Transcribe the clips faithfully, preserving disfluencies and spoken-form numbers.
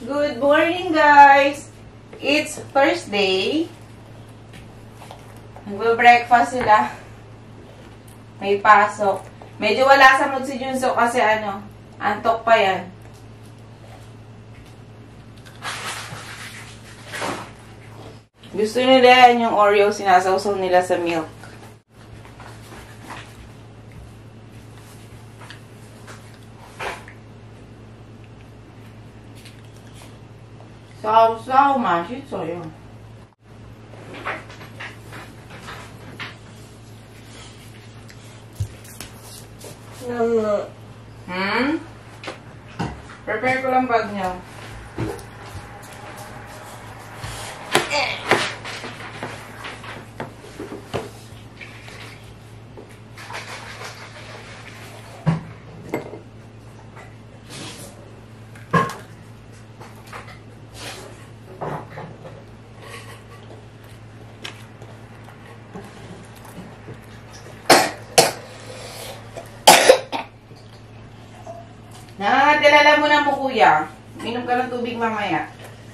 Good morning, guys! It's Thursday. Nagbe-breakfast sila. May pasok. Medyo wala sa mood si Junso kasi ano, antok pa yan. Gusto nila yan yung Oreo, sinasawsaw nila sa milk. Sausaw, masito yun. Hmm? Prepare ko lang bag niyo. Nangangatilala mo na mo, kuya. Minom ka ng tubig mamaya.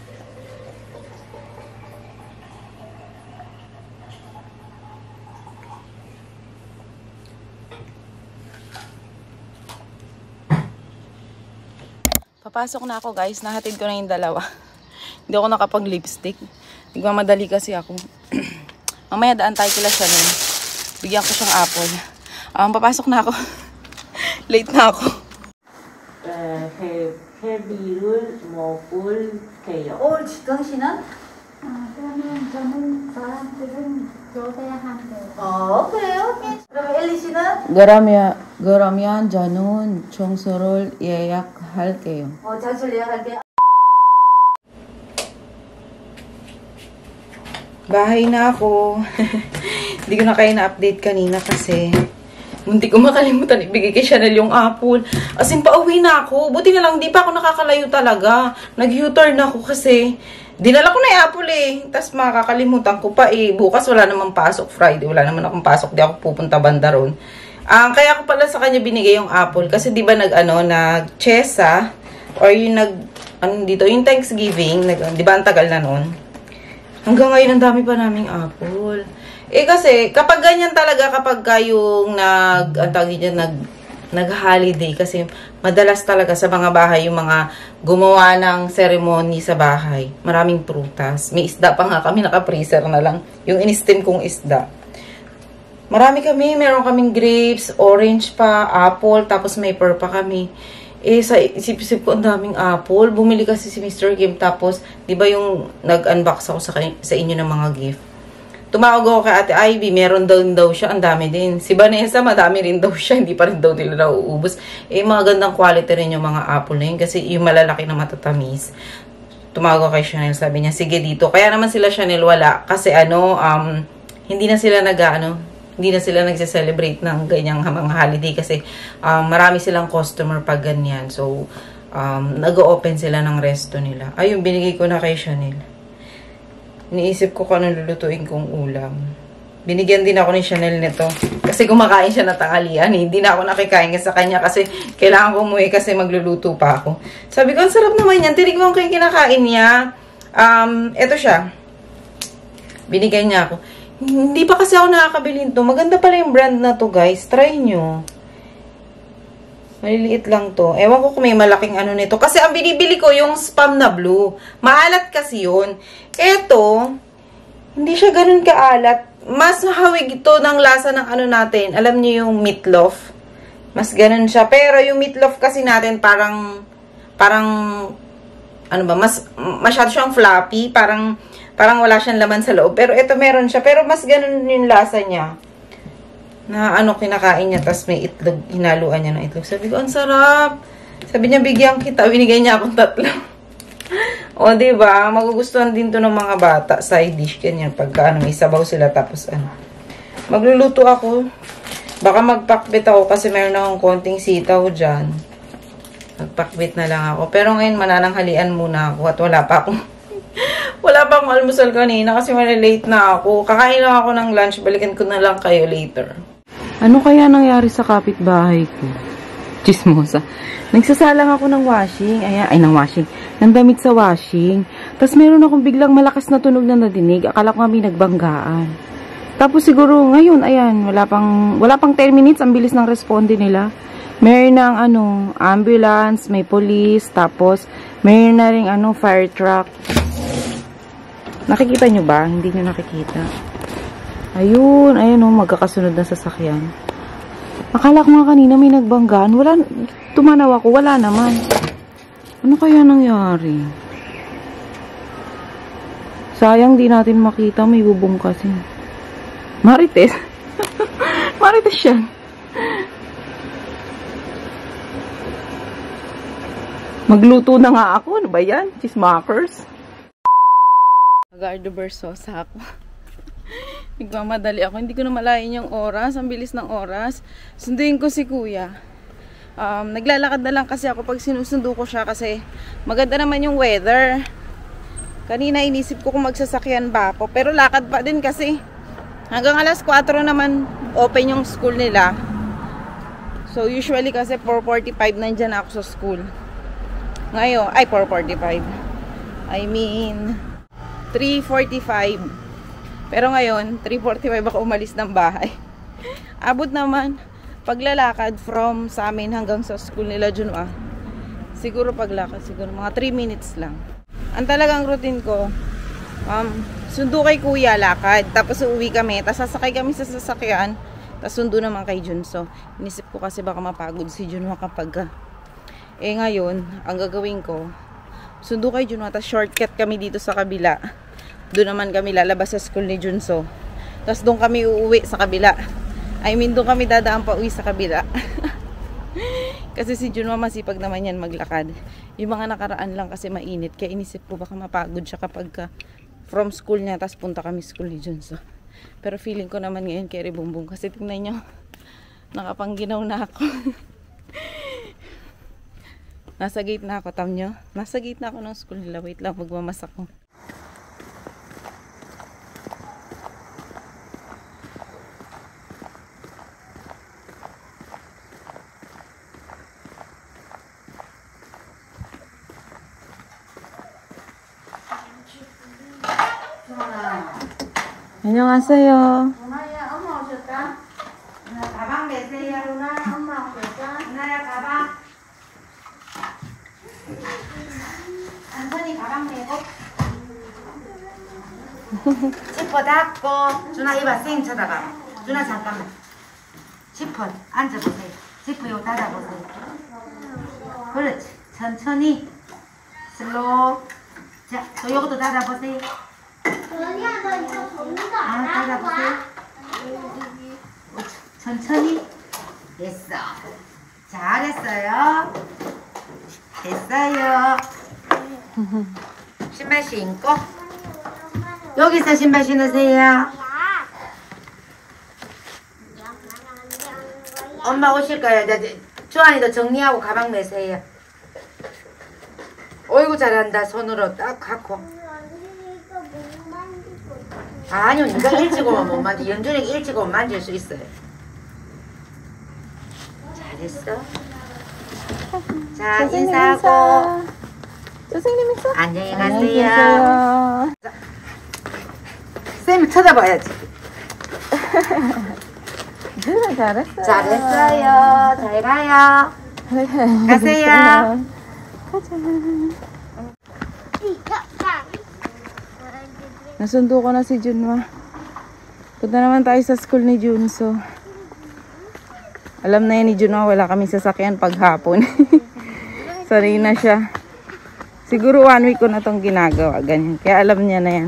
Papasok na ako, guys. Nahatid ko na yung dalawa. Hindi ako nakapag-lipstick. Nagmamadali kasi ako. Mamaya daan tayo kila siya nun. Bigyan ko siyang apple. Um, papasok na ako. Late na ako. 회비를 먹을 해요. 올 당신은? 아, 그러면 저는 사람들은 줘야 한대요. 어, 그래요? 그러면 엘리 씨는? 그러면, 그러면 저는 청소를 예약할게요. 어, 장소를 예약할게요. Bahay na ako. Hindi ko na kayo na-update kanina kasi munti ko makalimutan ibigay kay Chanel yung apple. As in, pauwi na ako. Buti na lang, di pa ako nakakalayo talaga. Nag-U-turn ako kasi dinala ko na yung apple eh. Tapos makakalimutan ko pa eh. Bukas wala namang pasok. Friday, wala naman akong pasok. Di ako pupunta banda ron. Um, kaya ko pala sa kanya binigay yung apple. Kasi di ba nag, ano, nag-chesa or yung nag, ano dito, yung Thanksgiving. Nag, di ba ang tagal na nun? Hanggang ngayon, ang dami pa naming apple. Eh kasi, kapag ganyan talaga, kapag kayong nag, ang tawag dyan, nag, nag-holiday, kasi madalas talaga sa mga bahay, yung mga gumawa ng ceremony sa bahay, maraming prutas. May isda pa nga kami, naka-freezer na lang. Yung in-steam kong isda. Marami kami, meron kaming grapes, orange pa, apple, tapos may pear pa kami. Eh, sa isip-isip ko, ang daming apple. Bumili kasi si Mister Kim, tapos, di ba yung nag-unbox ako sa, sa inyo ng mga gift? Tumawag ako kay Ate Ivy, meron daw daw siya, ang dami din. Si Vanessa, madami rin daw siya, hindi pa rin daw nila nauubos. Eh, mga gandang quality rin yung mga apple na yun, kasi yung malalaki na matatamis. Tumawag ako kay Chanel, sabi niya, sige dito. Kaya naman sila Chanel wala, kasi ano, um, hindi na sila nag, ano, hindi na sila nagse-celebrate ng ganyang mga holiday, kasi um, marami silang customer pag ganyan. So, um, nag-o-open sila ng resto nila. Ayun, binigay ko na kay Chanel. Iniisip ko kung anong lulutuin kong ulam. Binigyan din ako ni Chanel nito. Kasi kumakain siya na tanghalian. Eh. Hindi na ako nakikain sa kanya kasi kailangan ko umuwi kasi magluluto pa ako. Sabi ko, ang sarap naman yan. Tinig mo kayo kinakain niya. Um, eto siya. Binigay niya ako. Hindi pa kasi ako nakakabili nito. Maganda pala yung brand na to, guys. Try nyo. Maliliit lang to. Ewan ko kung may malaking ano nito. Kasi ang binibili ko yung spam na blue. Maalat kasi yun. Ito, hindi siya ganun kaalat. Mas hawig ito ng lasa ng ano natin. Alam niyo yung meatloaf. Mas ganun siya. Pero yung meatloaf kasi natin parang, parang, ano ba, mas, masyado siyang floppy. Parang, parang wala siyang laman sa loob. Pero ito meron siya. Pero mas ganun yung lasa niya. Na ano, kinakain niya, tapos may itlog, hinaluan niya ng itlog. Sabi ko, ang sarap. Sabi niya, bigyan kita. Binigay niya akong tatlo. O, diba? Magugustuhan din to ng mga bata. Side dish, ganyan. Pagka, ano, may sabaw sila, tapos, ano. Magluluto ako. Baka magpakbit ako kasi meron akong konting sitaw dyan. Magpakbit na lang ako. Pero ngayon, manananghalian muna ako at wala pa akong wala pa akong almusal kanina kasi malilate na ako. Kakain lang ako ng lunch. Balikan ko na lang kayo later. Ano kaya nangyari sa kapitbahay ko? Chismosa. Nagsasalang ako ng washing. Ayan, ay, ng washing. Ng damit sa washing. Tapos meron akong biglang malakas na tunog na nadinig. Akala ko kami nagbanggaan. Tapos siguro ngayon, ayan, wala pang, wala pang ten minutes. Ang bilis ng responde nila. Meron ng ano, ambulance, may police. Tapos, meron na rin ano, fire truck. Nakikita nyo ba? Hindi nyo nakikita. Ayun, ayun oh, magkakasunod na sasakyan. Akala ko nga kanina may nagbanggaan. Wala, tumanaw ako, wala naman. Ano kaya nangyari? Sayang di natin makita, may bubong kasi. Marites. Marites siya. Magluto na nga ako. Ano ba yan? Cheesemakers. Mag-ardo bersosa ako. Nagmamadali ako. Hindi ko na malayan yung oras. Ang bilis ng oras. Sunduin ko si kuya. Um, naglalakad na lang kasi ako pag sinusundo ko siya kasi maganda naman yung weather. Kanina inisip ko kung magsasakyan ba ako. Pero lakad pa din kasi. Hanggang alas kwatro naman open yung school nila. So usually kasi four forty-five nandyan ako sa school. Ngayon, ay four forty-five. I mean, three forty-five. Pero ngayon, three forty-five ako umalis ng bahay. Abot naman, paglalakad from sa amin hanggang sa school nila Junwa. Siguro paglakad, siguro mga three minutes lang. Ang talagang routine ko, um, sundo kay kuya, lakad. Tapos uuwi kami, tapos sasakay kami sa sasakyan. Tapos sundo naman kay Junso. Inisip ko kasi baka mapagod si Junwa kapag... Eh ngayon, ang gagawin ko, sundo kay Junwa, tapos shortcut kami dito sa kabila. Doon naman kami lalabas sa school ni Junso. Tapos doon kami uuwi sa kabila. I mean, doon kami dadaan pa uwi sa kabila. Kasi si Junwa masipag naman yan maglakad. Yung mga nakaraan lang kasi mainit. Kaya inisip ko baka mapagod siya kapag ka from school niya, tapos punta kami school ni Junso. Pero feeling ko naman ngayon kay Ribumbong. Kasi tingnan nyo, nakapangginaw na ako. Nasa gate na ako, tam nyo. Nasa gate na ako ng school nila. Wait lang, magmamasak ko. 안녕하세요. 누나야, 엄마 오셨다? 누나 가방 내세요, 누나. 엄마 오셨다? 누나야, 가방. 안선이 가방 내고. 지퍼 닫고. 준아, 이봐, 쌩 쳐다봐. 준아, 잠깐만. 지퍼 앉아보세요. 지퍼 요 닫아보세요. 그렇지. 천천히. 슬로우. 자, 또 요것도 닫아보세요. 전이야, 너 이거 정리도 아, 안 하고 닫아보세요. 와. 천천히. 됐어. 잘했어요. 됐어요. 신발 신고. 여기서 신발 신으세요. 엄마 오실 거예요. 주환이도 정리하고 가방 내세요. 어이구 잘한다. 손으로 딱 갖고. 아니요, 네가 일찍 오면 못 만지. 연준이가 일찍 오면 만질 수 있어요. 잘했어. 자, 인사하고. 선생님 인사. 안녕히 가세요. 쌤이 쳐다봐야지. 잘했어요. 잘했어요. 잘 가요. 가세요. 가자. Nasundo ko na si Junwa. Punta naman tayo sa school ni Junso. Alam na yan ni Junwa, wala kami sasakyan paghapon. Sorry na siya. Siguro one week ko na tong ginagawa. Ganyan. Kaya alam niya na yan.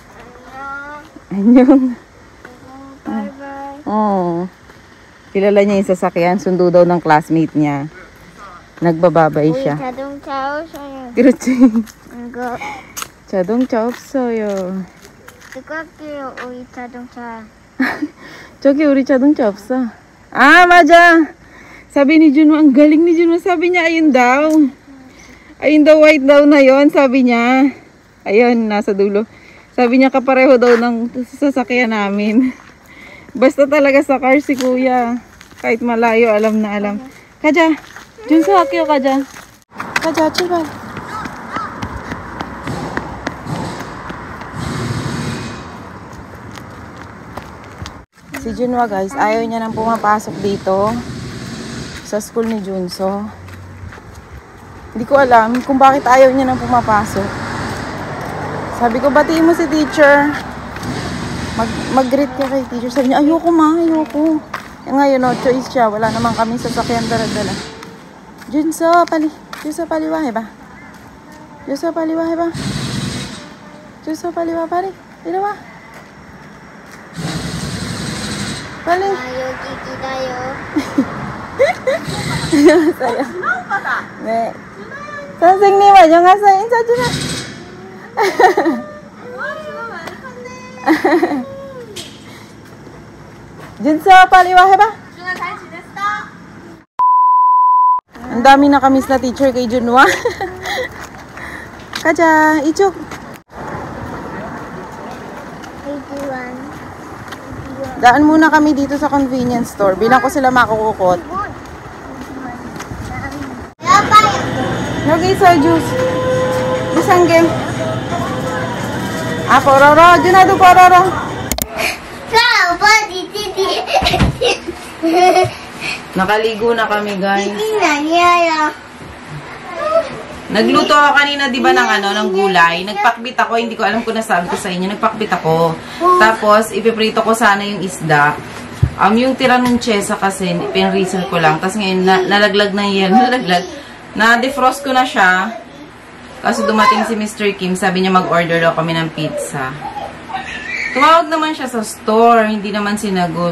Anyong. Bye bye. Oo. Kilala niya yung sasakyan. Sundo daw ng classmate niya. Nagbababay 우리 siya. 자동차 오셔요. 그렇지. 이거 자동차 없어요. 뜨겁게요. 우리 자동차. 저기 우리 자동차 없어. Ah, 맞아. Sabi ni Junwa, ang galing ni Junwa. Sabi niya, ayun daw. Ayun daw, white daw na yon, sabi niya. Ayun, nasa dulo. Sabi niya, kapareho daw ng sasakyan namin. Basta talaga sa car si kuya. Kahit malayo, alam na alam. 가자. 준수 학교 가자. 가자, 출발. Si Junwa guys, ayaw niya nang pumapasok dito sa school ni Junso. Hindi ko alam kung bakit ayaw niya nang pumapasok. Sabi ko, batiin mo si teacher. Mag mag-greet ka kay teacher. Sabi niya, ayoko ma, ayoko. E ngayon, no choice siya. Wala naman kami sasakyan dala-dala. Junso, pali. Junso, paliwahe ba? Junso, paliwahe ba? Junso, paliwa, pali. Paliwa. Pali. Ayo, kiki tayo. Saya. 네. 선생님 안녕하세요. 인사 좀 해. 준서 빨리 와 해봐. 준아 잘 지냈어? Ang dami nakamiss na teacher kay Junwa. 가자 이쪽. eighty-one. Daan muna kami dito sa convenience store. Bilang ko sila makukukot. 여기 있어요 juice. 비상개. 아 뽀로로. 준아도 뽀로로. Nakaligo na kami guys. Nagluto ako kanina, di ba, ng ano, ng gulay. Nagpakbit ako, hindi ko alam kung nasabi ko sa inyo. Nagpakbit ako. Tapos, ipiprito ko sana yung isda. Um, yung tira ng chesa kasi, pinreason ko lang. Tapos ngayon, na, nalaglag na yan. Nalaglag. Na-defrost ko na siya. Kaso dumating si Mister Kim, sabi niya mag-order daw kami ng pizza. Tumawag naman siya sa store, hindi naman sinagot.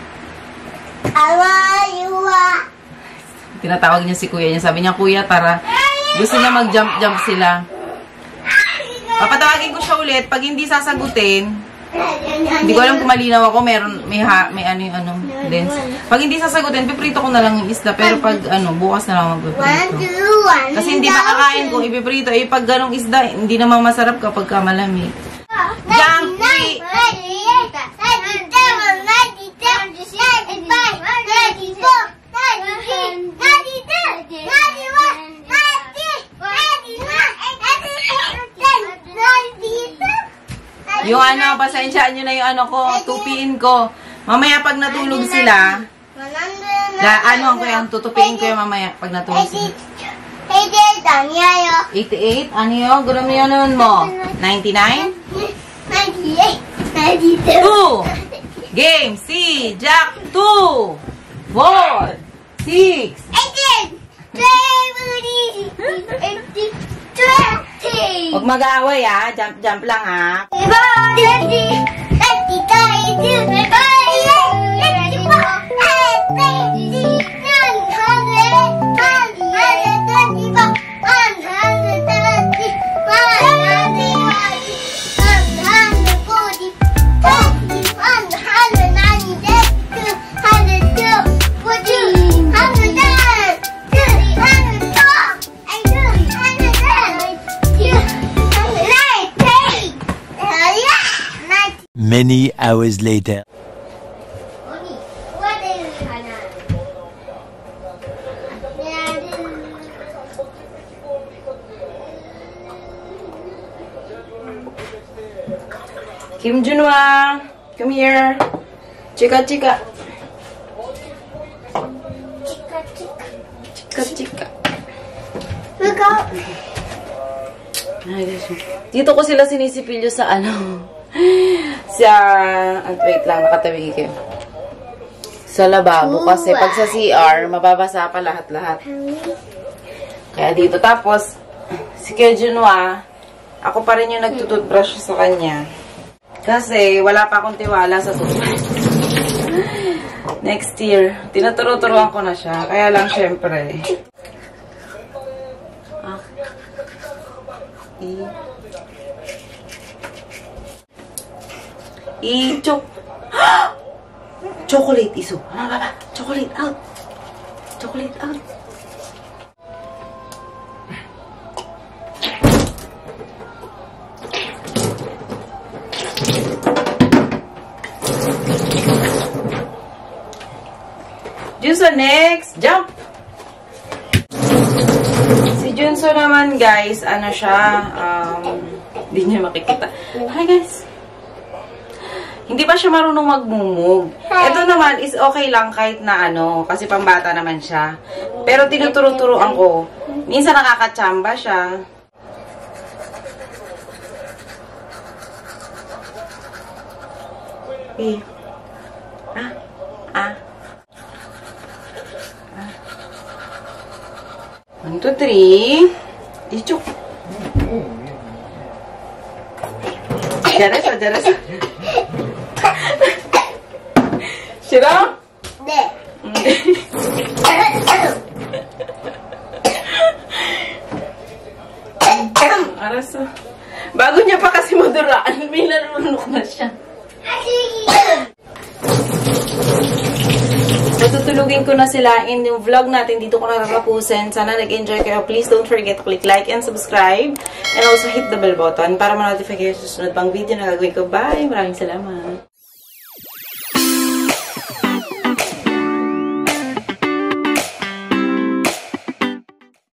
Tinatawag niya si kuya niya. Sabi niya, kuya, tara. Gusto niya mag-jump-jump sila. Papatawagin ko siya ulit. Pag hindi sasagutin, hindi ko alam kung malinaw ako. Meron, may, ha, may ano yung ano, lens. Pag hindi sasagutin, piprito ko na lang yung isda. Pero pag ano, bukas na lang magpiprito. Kasi hindi makakain kung ipiprito. Eh, pag ganong isda, hindi naman masarap kapag malamig. Jump! Yung ano, pasensyaan nyo na yung ano ko, tupiin ko. Mamaya pag natulog sila, la, ano ko yung tutupiin ko yung mamaya pag natulog sila. eighty-eight? Ano yun? Gano'n mo yun mo? ninety-nine? two! Game! C! Jack! two! four! six! Huwag mag-aaway ah. Jump, jump lang ah. Many hours later. Kim Junwa, come here. Chika chika. Chika chika. Look out. Ay, dito ko sila sinisipilyo sa ano. Sa, at wait lang, nakatabi kayo. Sa lababo kasi pag sa C R, mababasa pa lahat-lahat. Kaya dito, tapos, si Kuya Junwa, ako pa rin yung nagtututbrush sa kanya. Kasi, wala pa akong tiwala sa toothbrush. Next year, tinuturo-turuan ko na siya. Kaya lang, syempre. Ah. E. I-chok. Chocolate iso. Ano ba ba? Chocolate out. Chocolate out. Juice next. Jump. Si Junso naman, guys, ano siya, um, hindi niya makikita. Hi, guys. Hindi pa siya marunong magmumug. Ito naman is okay lang kahit na ano, kasi pambata naman siya. Pero tinuturo-turoan ko. Minsan nakakatsamba siya. Eh. Ah. Ah. Ah. One, two, three. Ichuk. Jarasa, jarasa. Sira? Hindi. Arasa. Bago niya pa kasi maduraan, may narunok na siya. Tutulugin ko na sila in yung vlog natin. Dito ko natatapusin. Sana nag-enjoy kayo. Please don't forget to click like and subscribe. And also hit the bell button para ma-notify kayo sa susunod pang video na gagawin ko. Bye! Maraming salamat!